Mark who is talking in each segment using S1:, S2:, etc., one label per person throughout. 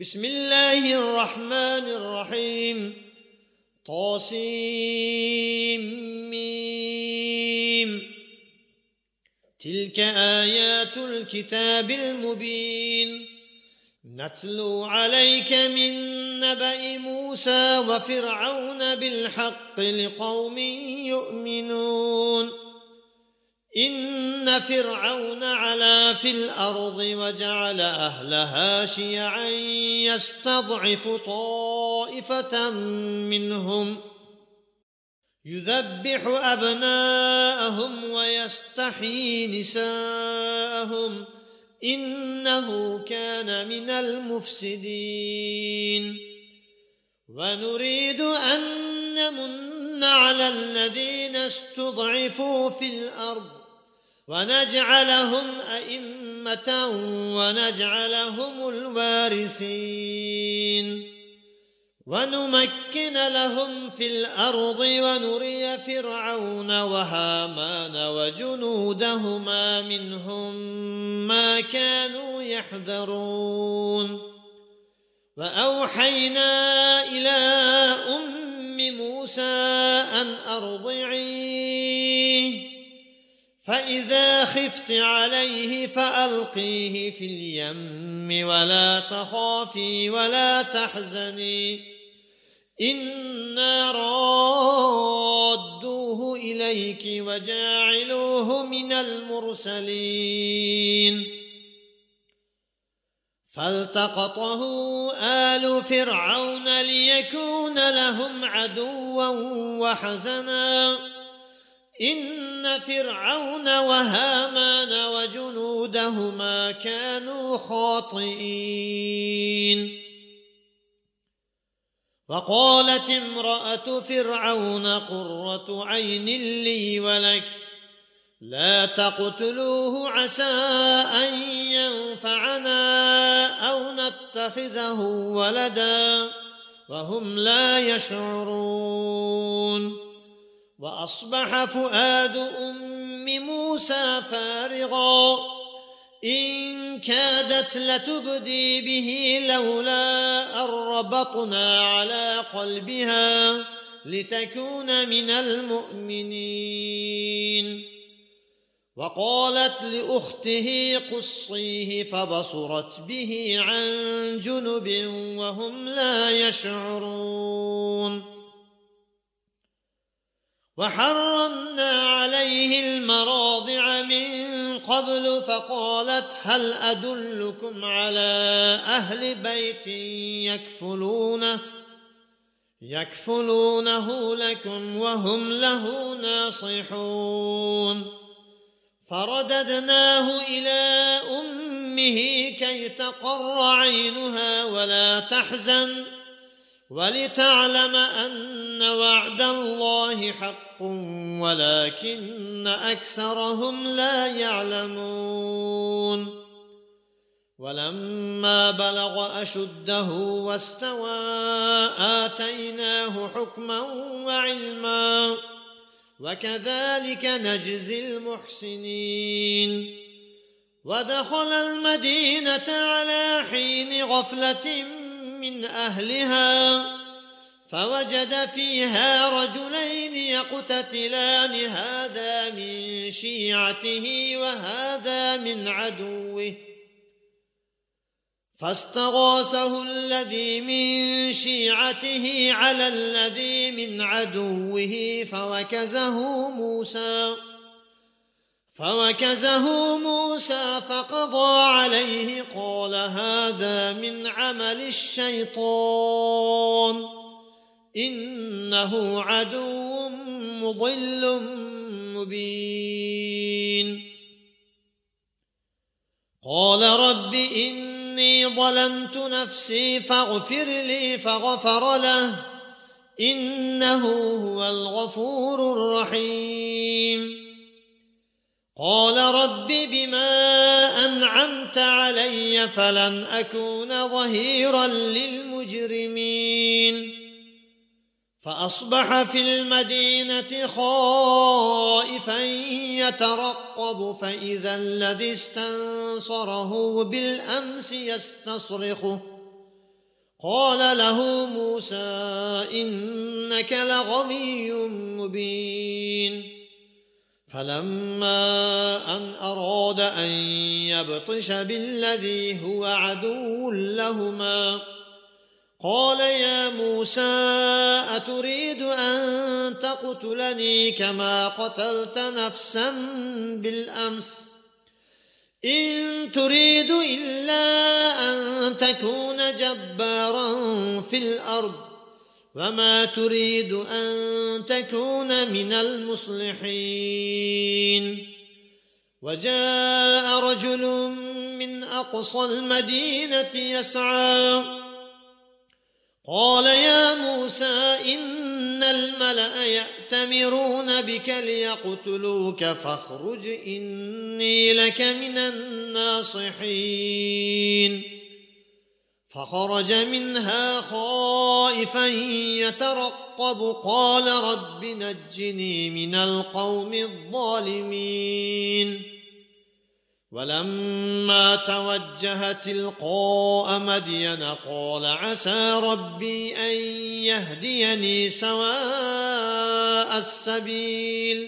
S1: بسم الله الرحمن الرحيم. طاسيم. تلك آيات الكتاب المبين نتلو عليك من نبأ موسى وفرعون بالحق لقوم يؤمنون. إن فرعون علا في الأرض وجعل أهلها شيعا يستضعف طائفة منهم يذبح أبناءهم ويستحيي نساءهم إنه كان من المفسدين. ونريد أن نمن على الذين استضعفوا في الأرض ونجعلهم أئمة ونجعلهم الوارثين ونمكن لهم في الأرض ونري فرعون وهامان وجنودهما منهم ما كانوا يحذرون. وأوحينا إلى أم موسى أن أرضعيه فإذا خفت عليه فألقيه في اليم ولا تخافي ولا تحزني إنا رادوه إليك وجاعلوه من المرسلين. فالتقطه آل فرعون ليكون لهم عدوا وحزنا إن فرعون وهامان وجنودهما كانوا خاطئين. وقالت امرأة فرعون قرة عين لي ولك لا تقتلوه عسى أن ينفعنا أو نتخذه ولدا وهم لا يشعرون. وأصبح فؤاد أم موسى فارغا إن كادت لتبدي به لولا أن ربطنا على قلبها لتكون من المؤمنين. وقالت لأخته قصيه فبصرت به عن جنب وهم لا يشعرون. وحرمنا عليه المراضع من قبل فقالت هل أدلكم على أهل بيت يكفلونه لكم وهم له ناصحون. فرددناه إلى أمه كي تقر عينها ولا تحزن ولتعلم أن وعد الله حق ولكن أكثرهم لا يعلمون. ولما بلغ أشده واستوى آتيناه حكما وعلما وكذلك نجزي المحسنين. ودخل المدينة على حين غفلة من أهلها فوجد فيها رجلين يقتتلان هذا من شيعته وهذا من عدوه فاستغاثه الذي من شيعته على الذي من عدوه فوكزه موسى فقضى عليه قال هذا من عمل الشيطان إنه عدو مضل مبين. قال رب إني ظلمت نفسي فاغفر لي فغفر له إنه هو الغفور الرحيم. قال رب بما أنعمت علي فلن أكون ظهيرا للمجرمين. فأصبح في المدينة خائفا يترقب فإذا الذي استنصره بالأمس يستصرخه قال له موسى إنك لغوي مبين فلما أن أراد أن يبطش بالذي هو عدو لهما قال يا موسى أتريد أن تقتلني كما قتلت نفسا بالأمس إن تريد إلا أن تكون جبارا في الأرض وما تريد أن تكون من المصلحين وجاء رجل من أقصى المدينة يسعى قال يا موسى إن الملأ يأتمرون بك ليقتلوك فاخرج إني لك من الناصحين فخرج منها خائفا يترقب قال رب نجني من القوم الظالمين ولما توجه تلقاء مدين قال عسى ربي أن يهديني سواء السبيل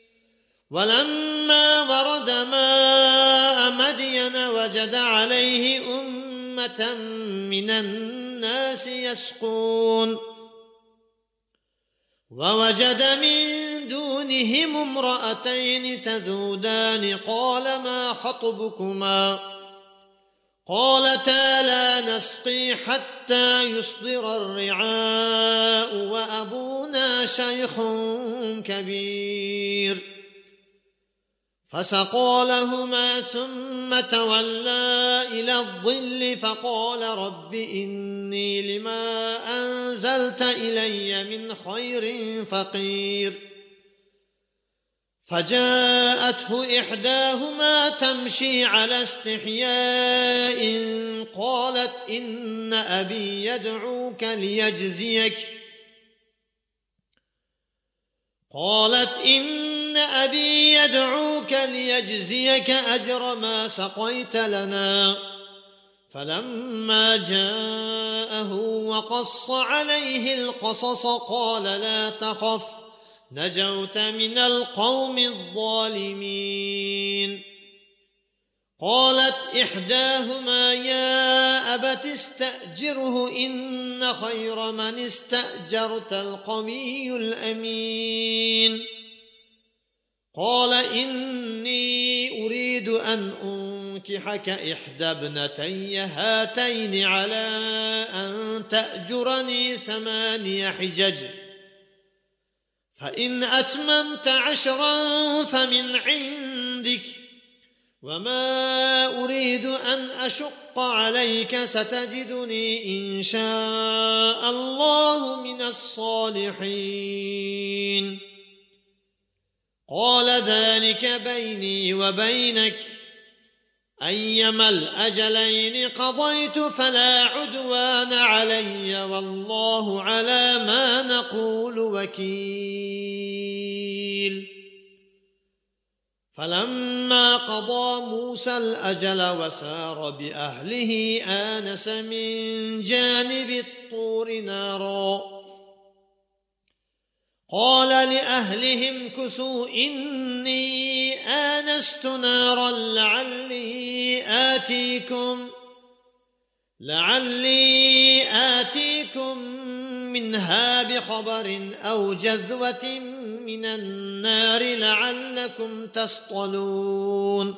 S1: ولما ورد ماء مدين وجد عليه أمة من الناس يسقون ووجد من دونهم امرأتين تذودان قال ما خطبكما قالتا لا نسقي حتى يصدر الرعاء وأبونا شيخ كبير فسقى لهما ثم تولى إلى الظل فقال رب إني لما أنزلت إلي من خير فقير فجاءته إحداهما تمشي على استحياء قالت إن أبي يدعوك ليجزيك أجر ما سقيت لنا فلما جاءه وقص عليه القصص قال لا تخف نجوت من القوم الظالمين قالت إحداهما يا أبت استأجره إن خير من استأجرت القوي الأمين قال إني أريد أن أنكحك إحدى ابنتي هاتين على أن تأجرني 8 حجج فإن أتممت 10 فمن عندك وما أريد أن أشق عليك ستجدني إن شاء الله من الصالحين قال ذلك بيني وبينك أيما الأجلين قضيت فلا عدوان علي والله على ما نقول وكيل فلما قضى موسى الأجل وسار بأهله آنس من جانب الطور نارا قال لأهلهم امكثوا إني آنست نارا لعلي آتيكم منها بخبر أو جذوة من النار لعلكم تصطلون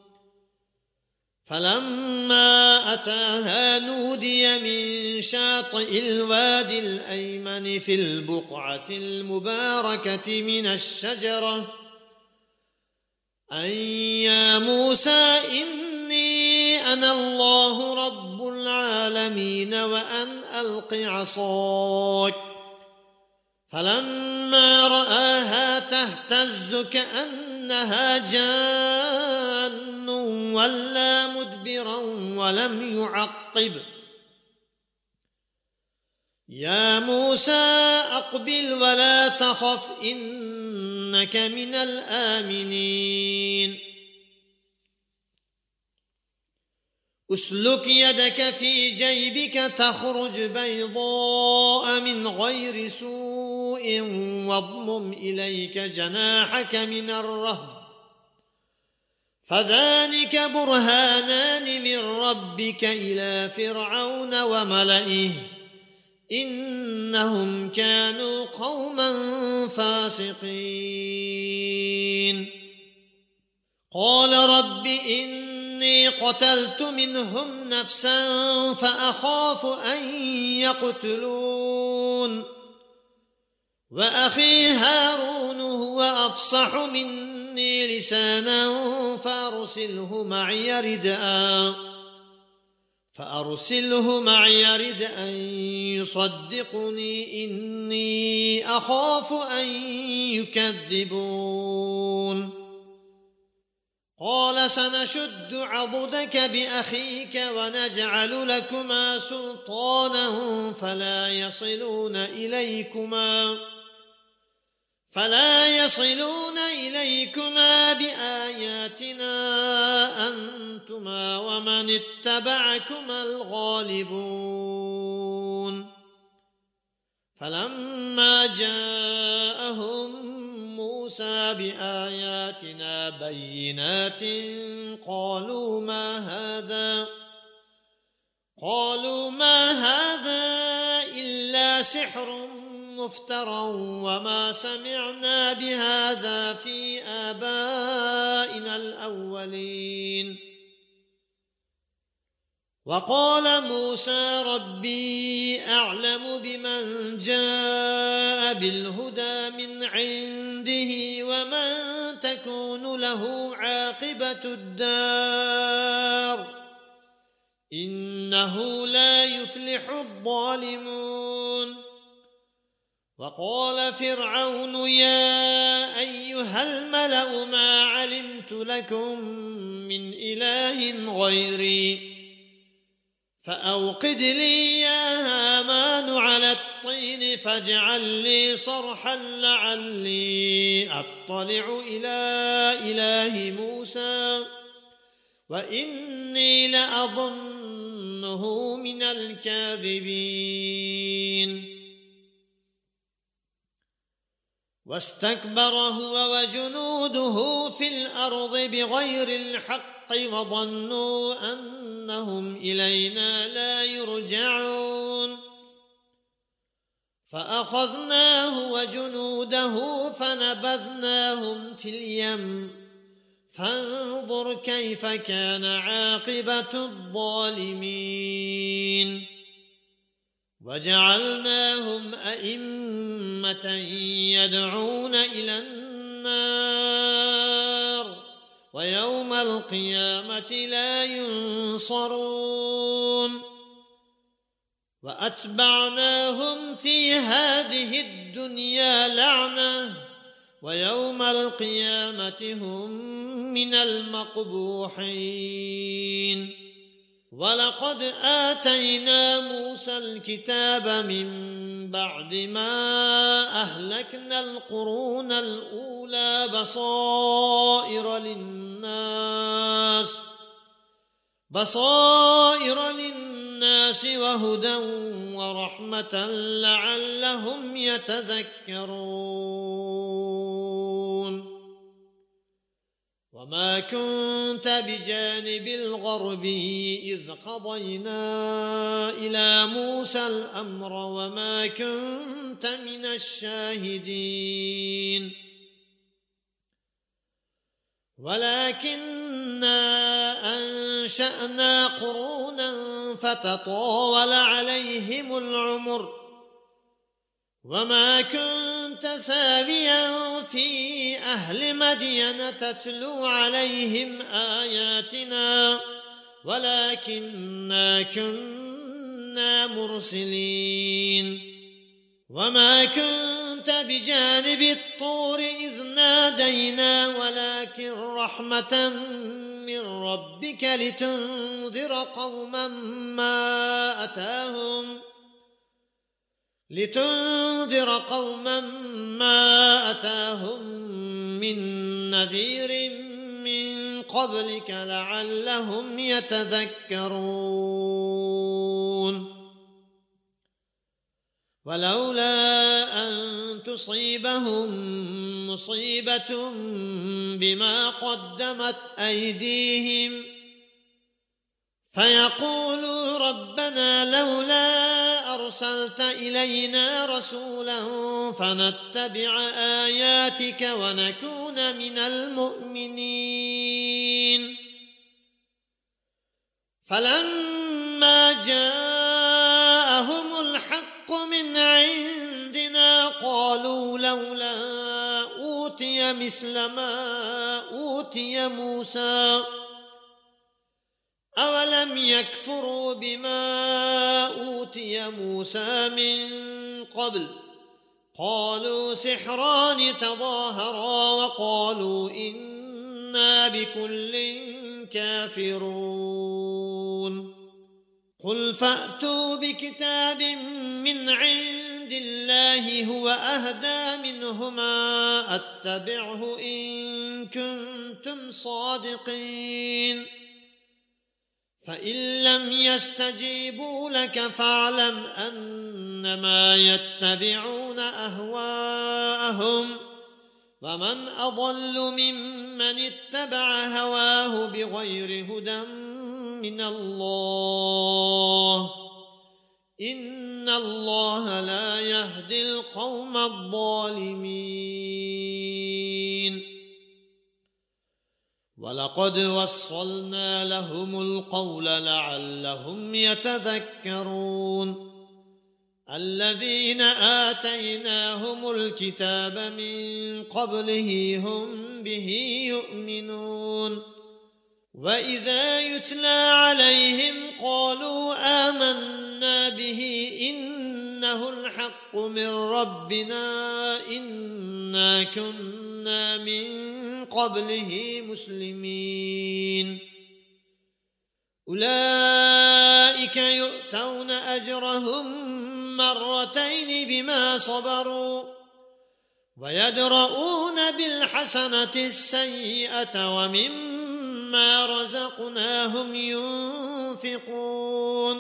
S1: فلما أتاها نودي من شاطئ الوادي الأيمن في البقعة المباركة من الشجرة أن يا موسى إني أنا الله رب العالمين وأن ألق عصاك فلما رآها تهتز كأنها جان ولا مدبرا ولم يعقب يا موسى أقبل ولا تخف إنك من الآمنين أسلك يدك في جيبك تخرج بيضاء من غير سوء واضمم إليك جناحك من الرهب فذلك برهانان من ربك إلى فرعون وملئه إنهم كانوا قوما فاسقين قال رب إني قتلت منهم نفسا فأخاف أن يقتلون وأخي هارون هو أفصح مني لسانا فأرسله معي رد أن يصدقني إني أخاف أن يكذبون قال سنشد عضدك بأخيك ونجعل لكما سلطانا فلا يصلون إليكما بآياتنا أنتما ومن اتبعكما الغالبون فلما جاءهم موسى بآياتنا بينات قالوا ما هذا إلا سحر مفترى وما سمعنا بهذا في آبائنا الأولين وقال موسى ربي أعلم بمن جاء بالهدى من عنده ومن تكون له عاقبة الدار إنه لا يفلح الظالمون وقال فرعون يا أيها الملأ ما علمت لكم من إله غيري فأوقد لي يا هامان على الطين فاجعل لي صرحا لعلي أطلع إلى إله موسى وإني لأظنه من الكاذبين واستكبر هو وجنوده في الأرض بغير الحق وظنوا أنهم إلينا لا يرجعون فأخذناه وجنوده فنبذناهم في اليم فانظر كيف كان عاقبة الظالمين وجعلناهم أئمة يدعون إلى النار ويوم القيامة لا ينصرون وأتبعناهم في هذه الدنيا لعنة ويوم القيامة هم من المقبوحين ولقد آتينا موسى الكتاب من بعد ما أهلكنا القرون الأولى بصائر للناس وهدى ورحمة لعلهم يتذكرون وما كنت بجانب الغربي إذ قضينا إلى موسى الأمر وما كنت من الشاهدين ولكننا أنشأنا قرونا فتطاول عليهم العمر وما كنت ساويا في أهل مدين تتلو عليهم آياتنا ولكننا كنا مرسلين وما كنت بجانب الطور إذ نادينا ولكن رحمة من ربك لتنذر قوما ما أتاهم من نذير من قبلك لعلهم يتذكرون ولولا أن تصيبهم مصيبة بما قدمت أيديهم فيقولوا ربنا لولا أرسلت إلينا رسولا فنتبع آياتك ونكون من المؤمنين فلما جاءهم الحق من عندنا قالوا لولا أوتي مثل ما أوتي موسى أولم يكفروا بما أوتي موسى من قبل قالوا سحران تظاهرا وقالوا إنا بكل كافرون قل فأتوا بكتاب من عند الله هو أهدى منهما أتبعه إن كنتم صادقين فإن لم يستجيبوا لك فاعلم أنما يتبعون أهواءهم ومن أضل ممن اتبع هواه بغير هدى من الله إن الله لا يهدي القوم الظالمين ولقد وصلنا لهم القول لعلهم يتذكرون الذين آتيناهم الكتاب من قبله هم به يؤمنون وإذا يتلى عليهم قالوا آمنا به إنه الحق من ربنا إنا كنا من قبله مسلمين أولئك يؤتون أجرهم مرتين بما صبروا ويدرؤون بالحسنة السيئة ومما رزقناهم ينفقون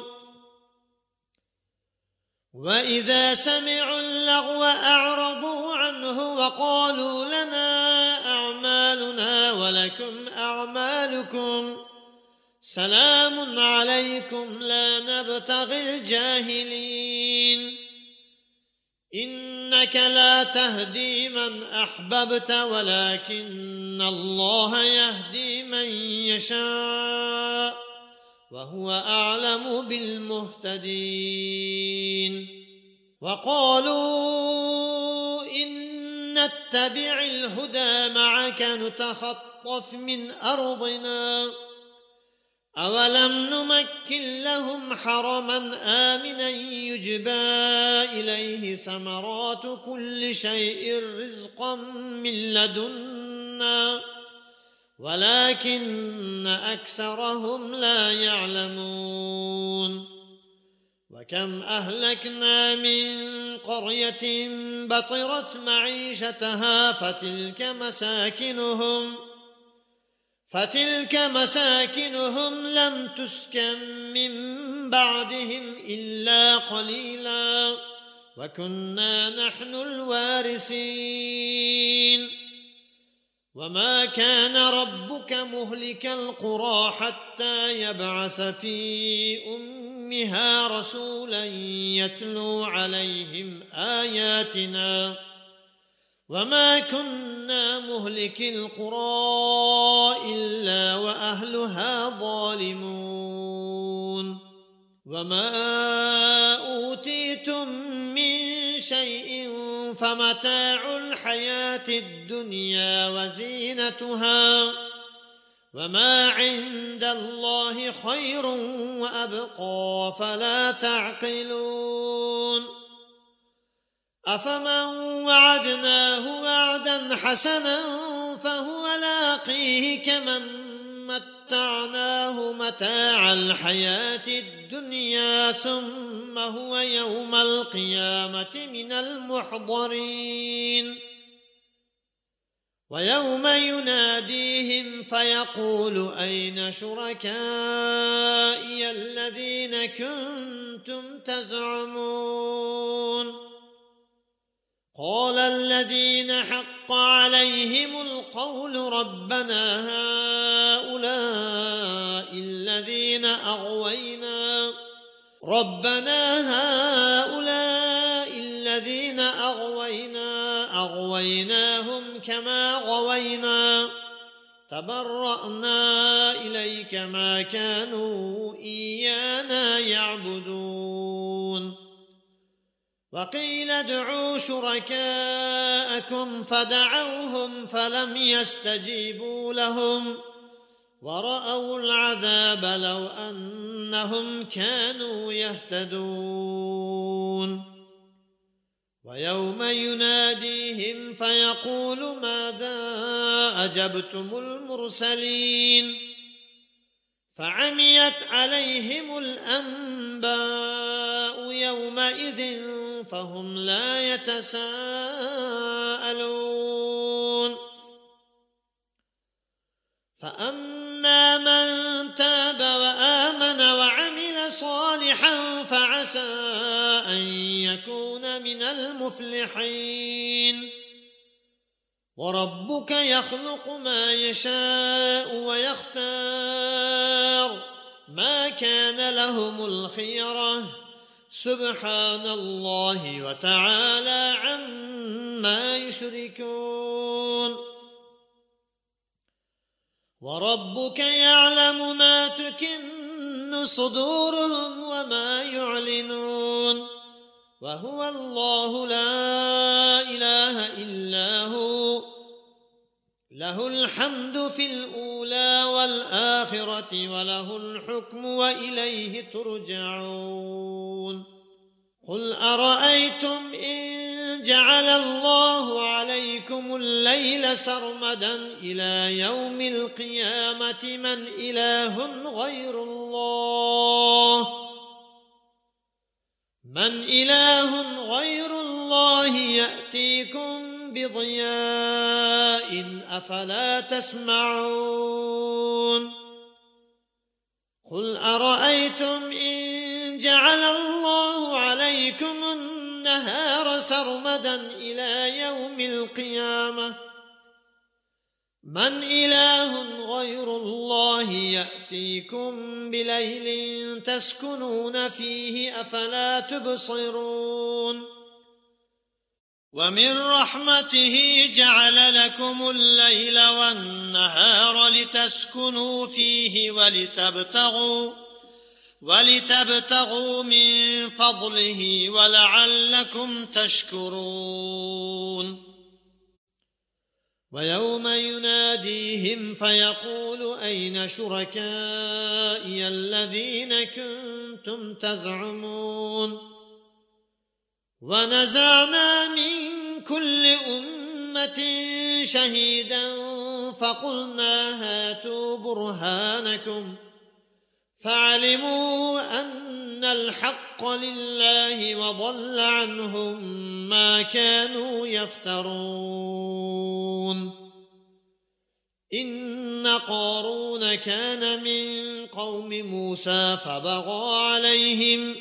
S1: وإذا سمعوا اللغو أعرضوا عنه وقالوا لنا أعمالنا ولكم أعمالكم سلام عليكم لا نبتغي الجاهلين إنك لا تهدي من أحببت ولكن الله يهدي من يشاء وهو أعلم بالمهتدين وقالوا إن نتبع الهدى معك نتخطف من أرضنا أولم نمكن لهم حرما آمنا يجبى إليه ثمرات كل شيء رزقا من لدنا ولكن أكثرهم لا يعلمون وكم أهلكنا من قرية بطرت معيشتها فتلك مساكنهم لم تسكن من بعدهم إلا قليلا وكنا نحن الوارثين وما كان ربك مهلك القرى حتى يبعث في أمها رسولا يتلو عليهم آياتنا وما كنا مهلك القرى إلا وأهلها ظالمون وما أوتيتم من شيء فمتاع الحياة الدنيا وزينتها وما عند الله خير وأبقى فلا تعقلون أفمن وعدناه وعدا حسنا فهو لاقيه كمن متعناه متاع الحياة الدنيا ثم هو يوم القيامة من المحضرين ويوم يناديهم فيقول أين شركائي الذين كنتم تزعمون قال الذين حق عليهم القول ربنا هؤلاء الذين أغويناهم كما غوينا تبرأنا إليك ما كانوا إيانا يعبدون وقيل ادعوا شركاءكم فدعوهم فلم يستجيبوا لهم ورأوا العذاب لو أنهم كانوا يهتدون ويوم يناديهم فيقول ماذا أجبتم المرسلين فعميت عليهم الأنباء يومئذ فهم لا يتساءلون فأما من تاب وآمن وعمل صالحا فعسى أن يكون من المفلحين وربك يخلق ما يشاء ويختار ما كان لهم الخيرة سبحان الله وتعالى عما يشركون وربك يعلم ما تكن صدورهم وما يعلنون وهو الله لا إله إلا هو له الحمد في الأولى والآخرة وله الحكم وإليه ترجعون قل أرأيتم إن جعل الله عليكم الليل سرمدا إلى يوم القيامة من إله غير الله يأتيكم بضياء أفلا تسمعون قل أرأيتم إن جعل الله عليكم النهار سرمدا إلى يوم القيامة من إله غير الله يأتيكم بليل تسكنون فيه أفلا تبصرون ومن رحمته جعل لكم الليل والنهار لتسكنوا فيه ولتبتغوا من فضله ولعلكم تشكرون ويوم يناديهم فيقول أين شركائي الذين كنتم تزعمون ونزعنا من كل أمة شهيدا فقلنا هاتوا برهانكم فعلموا أن الحق لله وضل عنهم ما كانوا يفترون إن قارون كان من قوم موسى فبغى عليهم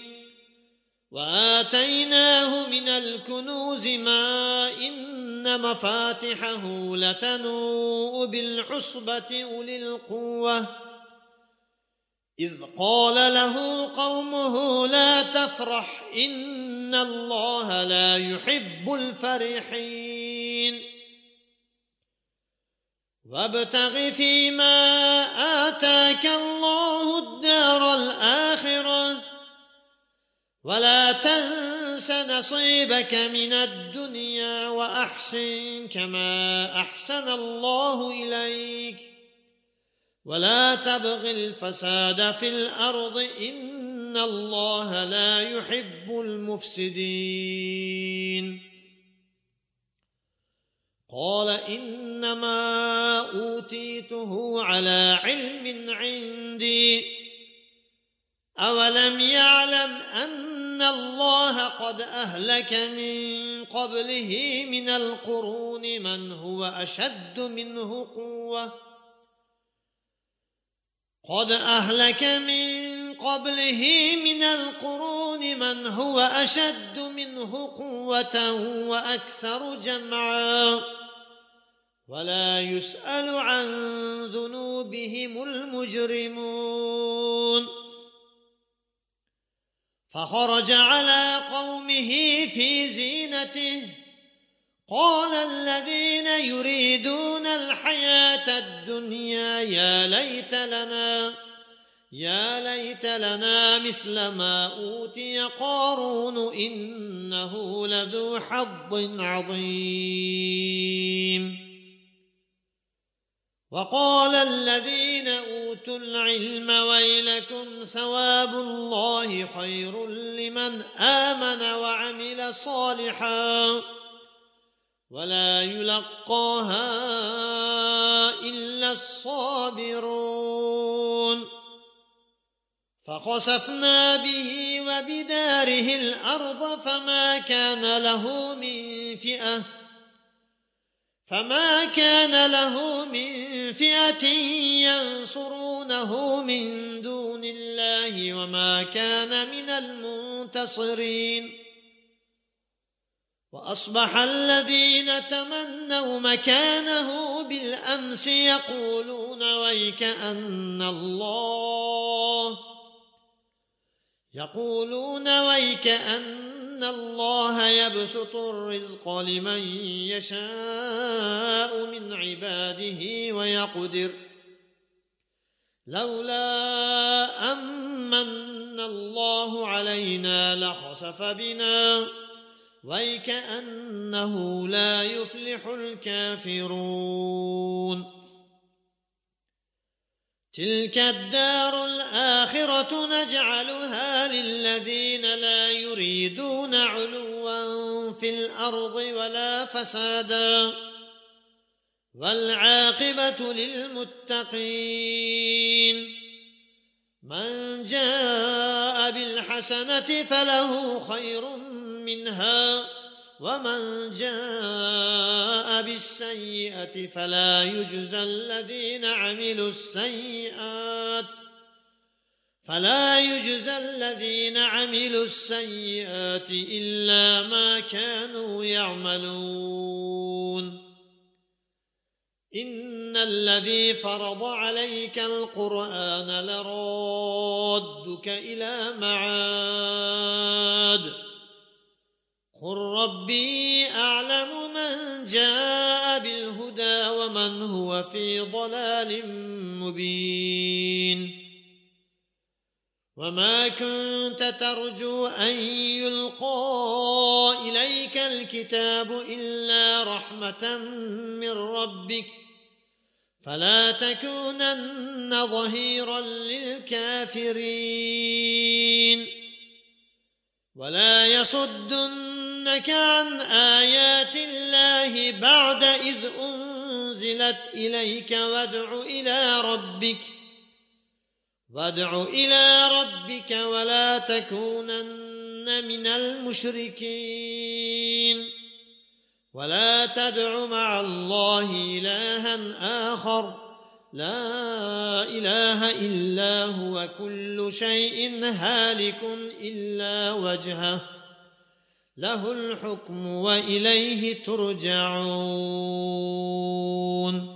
S1: وآتيناه من الكنوز ما إن مفاتحه لتنوء بالعصبة أولي القوة إذ قال له قومه لا تفرح إن الله لا يحب الفرحين وابتغ فيما آتاك الله الدار الآخرة ولا تنس نصيبك من الدنيا وأحسن كما أحسن الله إليك ولا تبغ الفساد في الأرض إن الله لا يحب المفسدين قال إنما أوتيته على علم عندي أولم يعلم أن الله قد أهلك من قبله من القرون من هو أشد منه قوة وأكثر جمعا ولا يسأل عن ذنوبهم المجرمون فخرج على قومه في زينته قال الذين يريدون الحياة الدنيا يا ليت لنا مثل ما أوتي قارون إنه لذو حظ عظيم وقال الذين أوتوا العلم ويلكم ثواب الله خير لمن آمن وعمل صالحا ولا يلقاها إلا الصابرون فخسفنا به وبداره الأرض فما كان له من فئة ينصرونه من دون الله وما كان من المنتصرين وأصبح الذين تمنوا مكانه بالأمس يقولون ويكأن الله يبسط الرزق لمن يشاء من عباده ويقدر لولا أمن الله علينا لخسف بنا ويكأنه لا يفلح الكافرون تلك الدار الآخرة نجعلها للذين لا يريدون علوا في الأرض ولا فسادا والعاقبة للمتقين من جاء بالحسنة فله خير منها ومن جاء بالسيئة فلا يجزى الذين عملوا السيئات إلا ما كانوا يعملون إن الذي فرض عليك القرآن لرادك إلى معاد قل ربي أعلم من جاء بالهدى ومن هو في ضلال مبين وما كنت ترجو أن يلقى إليك الكتاب إلا رحمة من ربك فلا تكونن ظهيرا للكافرين ولا يصدنك عن آيات الله بعد إذ أنزلت إليك وادع إلى ربك ولا تكونن من المشركين ولا تدع مع الله إلها آخر لا إله إلا هو كل شيء هالك إلا وجهه له الحكم وإليه ترجعون